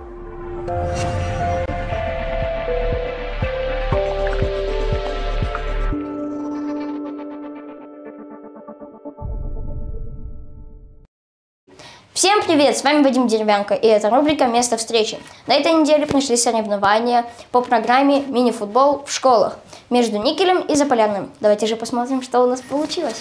Всем привет! С вами Вадим Деревянко, и это рубрика «Место встречи». На этой неделе прошли соревнования по программе «Мини-футбол в школах» между Никелем и Заполярным. Давайте же посмотрим, что у нас получилось.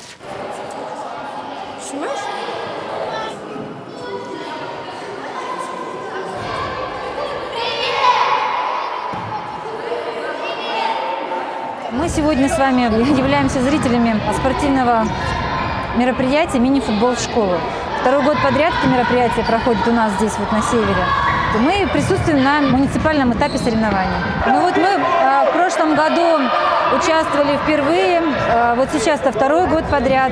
Мы сегодня с вами являемся зрителями спортивного мероприятия «Мини-футбол в школу». Второй год подряд это мероприятие проходит у нас здесь, вот на севере. Мы присутствуем на муниципальном этапе соревнований. Ну вот мы в прошлом году участвовали впервые, вот сейчас-то второй год подряд.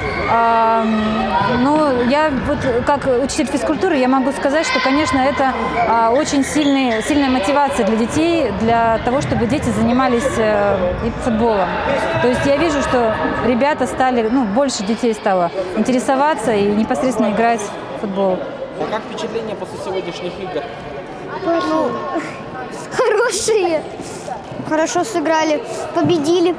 Ну, я вот как учитель физкультуры, я могу сказать, что, конечно, это очень сильная мотивация для детей, для того, чтобы дети занимались футболом. То есть я вижу, что ребята стали, больше детей стало интересоваться и непосредственно играть в футбол. А как впечатления после сегодняшних игр? Хорошие. Хорошо сыграли, победили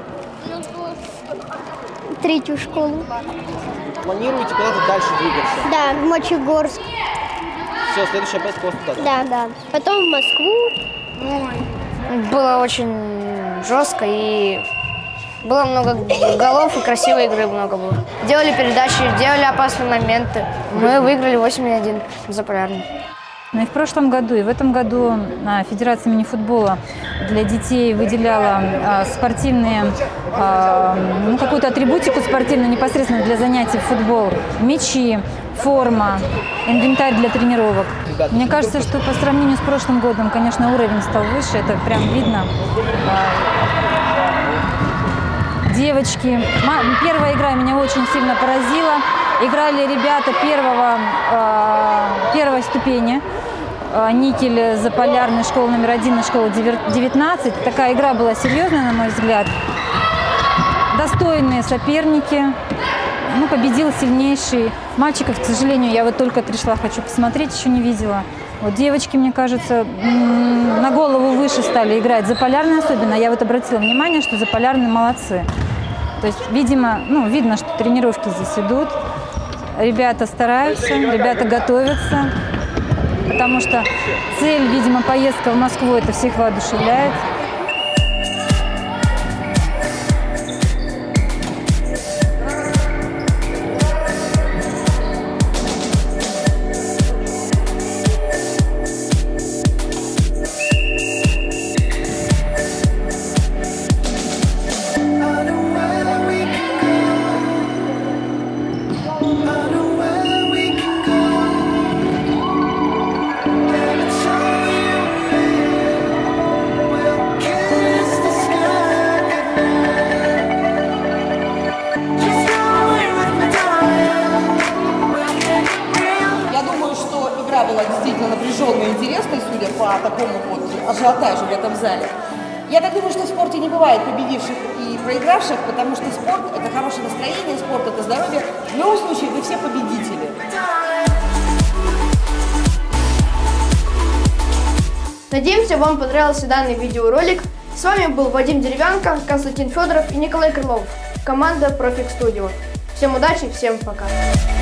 третью школу. Планируете куда-то дальше двигаться? Да, в Мочегорск. Все, следующая поездка у вас туда? Да. Потом в Москву. Было очень жестко и было много голов и красивой игры много было. Делали передачи, делали опасные моменты. Мы выиграли 8-1 за Полярным. И в прошлом году, и в этом году Федерация мини-футбола для детей выделяла спортивные, какую-то атрибутику спортивную непосредственно для занятий в футбол. Мячи, форма, инвентарь для тренировок. Мне кажется, что по сравнению с прошлым годом, конечно, уровень стал выше, это прям видно. Девочки. Первая игра меня очень сильно поразила. Играли ребята первой ступени. Никель, Заполярный, школа номер 1 и школа 19. Такая игра была серьезная, на мой взгляд. Достойные соперники. Победил сильнейший. Мальчиков, к сожалению, я вот только пришла, хочу посмотреть, еще не видела. Вот девочки, мне кажется, на голову выше стали играть. Заполярные особенно. Я вот обратила внимание, что Заполярные молодцы. То есть, видимо, видно, что тренировки здесь идут. Ребята стараются, ребята готовятся. Потому что цель, видимо, поездка в Москву, это всех воодушевляет. Была действительно напряженная и интересная, судя по такому вот ажиотажу в этом зале. Я так думаю, что в спорте не бывает победивших и проигравших, потому что спорт – это хорошее настроение, спорт – это здоровье. В любом случае, вы все победители. Надеемся, вам понравился данный видеоролик. С вами был Вадим Деревянко, Константин Федоров и Николай Крылов. Команда Profix Studio. Всем удачи, всем пока!